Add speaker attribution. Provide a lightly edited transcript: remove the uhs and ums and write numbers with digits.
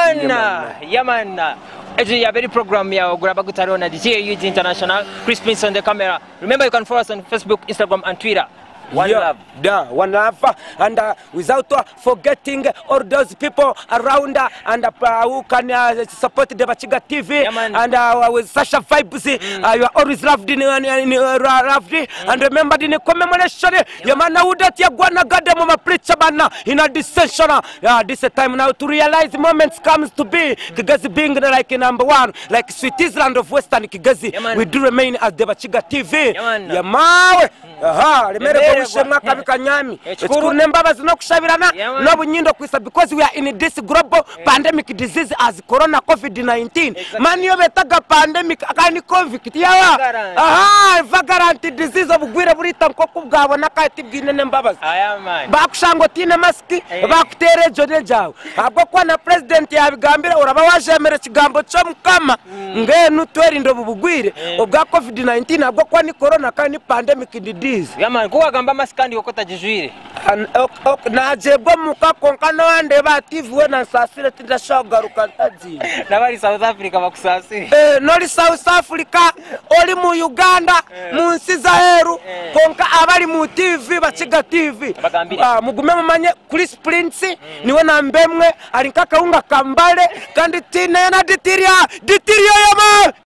Speaker 1: Yaman. It's a very program ya Gurabagutarona, the GAUG International. Chris Prince on the camera. Remember, you can follow us on Facebook, Instagram, and Twitter. One love.
Speaker 2: One love. And without forgetting all those people around and who can support the Bachiga TV. And with Sasha Vibes, you are always loved in and remember the commemoration. Yamana Udat Yagwana Gadam preacher banna in a dissension. This time now to realize the moments comes to be Kigazi being like number one, like Switzerland of Western Kigazi. We do remain as the Bachiga TV. Yamawe. Remember Kanyami. It's cool numbers no kushabirana no bunyindo kwisa because we are in this global pandemic disease as corona COVID-19. Man yo betaga pandemic akani COVID yawa. Vagrant disease obugwira burita nkoko bwabona kati bwinene mbabazi. Bakushango tine maski bakutere jone jawo. Abwo kwa na president yabigambira uraba wajemere kigambo cyo mukama ngenu twerindo bubugwire obwa COVID-19 abwo kwa ni corona kandi pandemic disease.
Speaker 1: Yaman kuwa gamba maskandi okota jijuire.
Speaker 2: Na jebo muka konkano ande ba TV we na sasire tidashogaruka ntazi.
Speaker 1: Nabari South Africa bakusasire.
Speaker 2: Noli South Africa oli mu Uganda mu nsiza heru konka abali mu TV Bachiga TV. Mugume mumanye Chris Prince niwe nambemwe alinkaka unga kambale kandi tine na ditiria yama.